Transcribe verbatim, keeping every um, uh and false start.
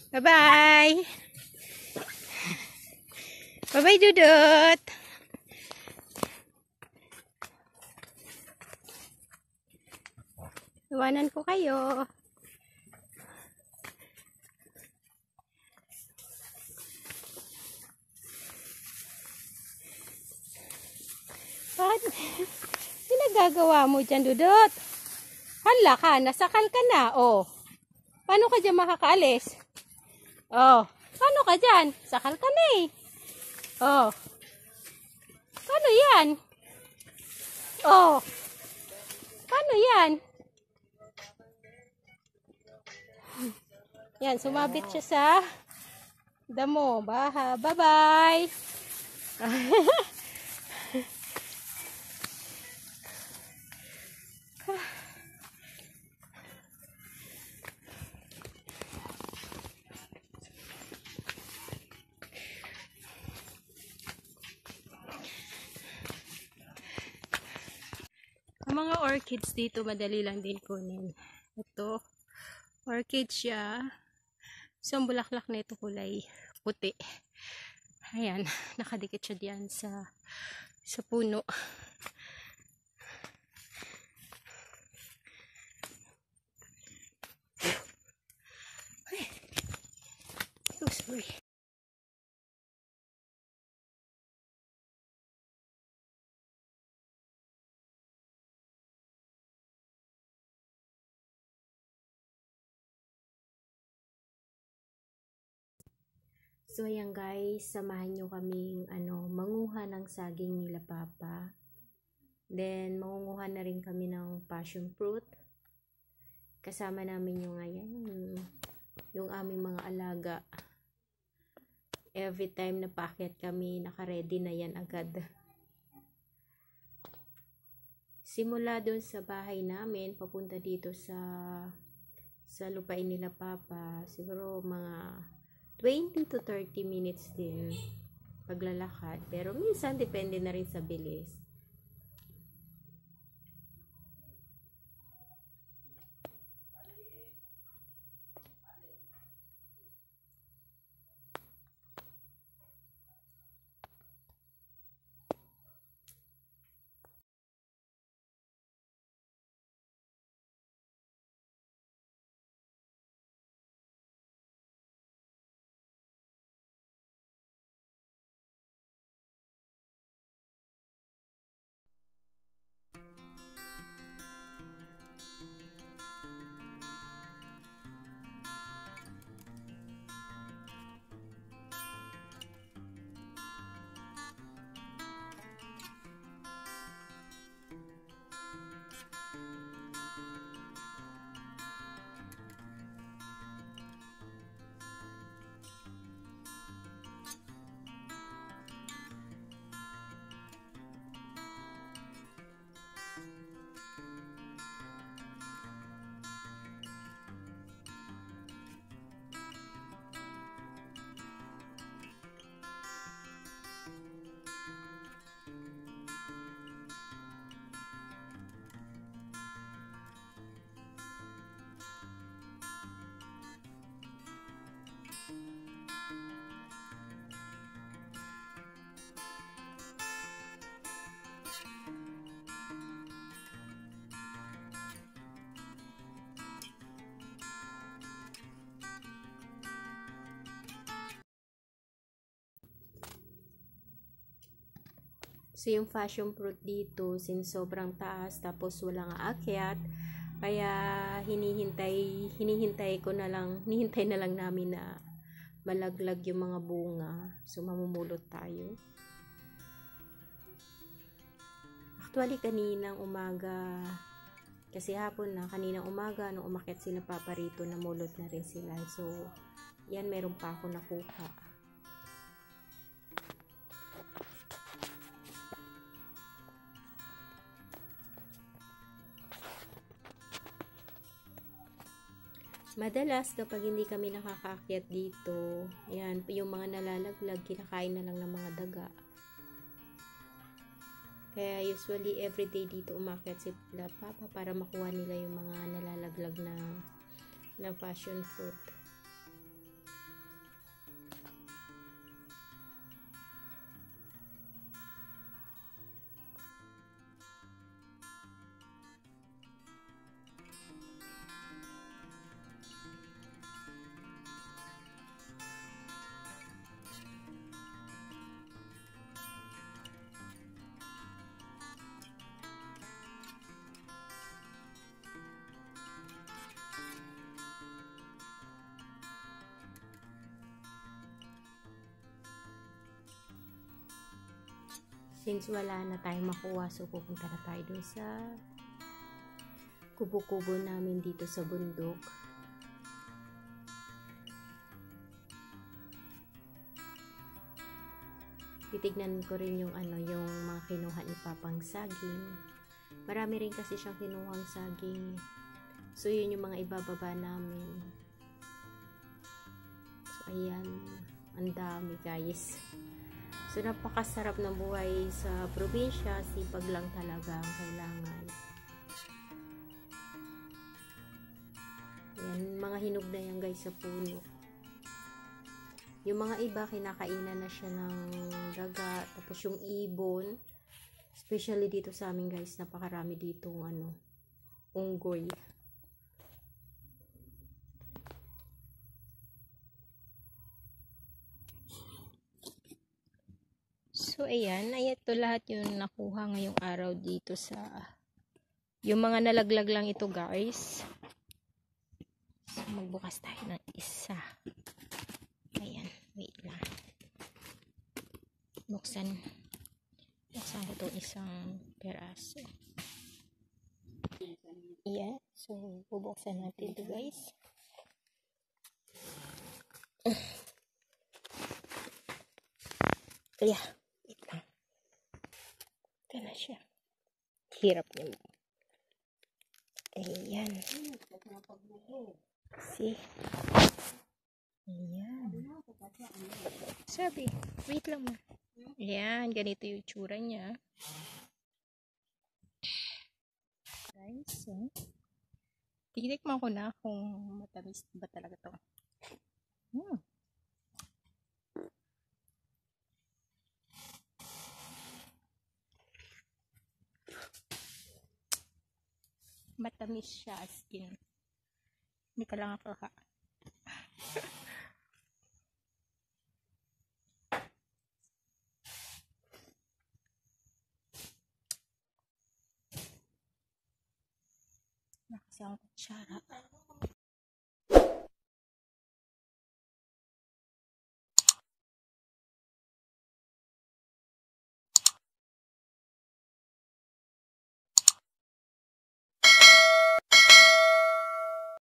Bye-bye. Bye-bye, Dudut. Iwanan ko kayo. Bakit? Pinagagawa mo dyan, Dudut? Hala ka, nasakal ka na. Oh. Paano ka dyan makakaalis? Oh. Paano ka dyan? Sakal ka na eh. Oh. Paano yan? Oh. Paano yan? Yan, sumabit siya sa damo. Baha. Bye-bye. Ang mga orchids dito, madali lang din kunin. Ito, orchid siya. So, ang bulaklak na ito kulay puti. Ayan, nakadikit siya diyan sa, sa puno. Oh, sorry. So, ayan guys, samahan nyo kaming ano, manguha ng saging nila Papa. Then, mangunguha na rin kami ng passion fruit. Kasama namin yung ayan, yung aming mga alaga. Every time na paakyat kami, naka-ready na yan agad. Simula dun sa bahay namin, papunta dito sa sa lupain nila Papa, siguro mga twenty to thirty minutes din paglalakad. Pero minsan, depende na rin sa bilis. So, yung passion fruit dito, since sobrang taas, tapos walang aakyat, kaya hinihintay, hinihintay ko na lang, hinihintay na lang namin na malaglag yung mga bunga. So, mamumulot tayo. Actually, kaninang umaga, kasi hapon na, kaninang umaga, nung umakyat sila Papa rito, namulot na rin sila. So, yan, meron pa ako nakuha. Madalas, kapag hindi kami nakakaakyat dito, ayan, yung mga nalalaglag, kinakain na lang ng mga daga. Kaya usually, everyday dito umakyat sila Papa para makuha nila yung mga nalalaglag na, na passion fruit. Since wala na tayong makuha, so pupunta na tayo dun sa kubo-kubo namin dito sa bundok. Titignan ko rin yung ano, yung mga kinuha ni Papang saging. Marami rin kasi siyang kinuhang saging. So yun yung mga ibababa namin. So ayan, ang dami guys. So napakasarap ng buhay sa probinsya, sipag lang talaga ang kailangan. Ayan, mga hinog na yan guys sa puno. Yung mga iba, kinakainan na siya ng daga. Tapos yung ibon, especially dito sa amin guys, napakarami dito ano, unggoy. So ayan, ay ito lahat yung nakuha ngayong araw dito sa, yung mga nalaglag lang ito guys. So magbukas tayo ng isa. Ayan, wait lang. Buksan. Buksan ko itong isang peraso. Ayan, so bubuksan natin ito guys. Ayan, wait lang. Ito na siya. Hirap niya. Ayan. See? Ayan. Sabi, wait lang ma. Ayan, ganito yung itsura niya. Guys, so, titikman ko na kung matamis ba talaga to. Hmm. Matamis siya as in. Hindi ka lang ako ha. Nakasi ang kutsara.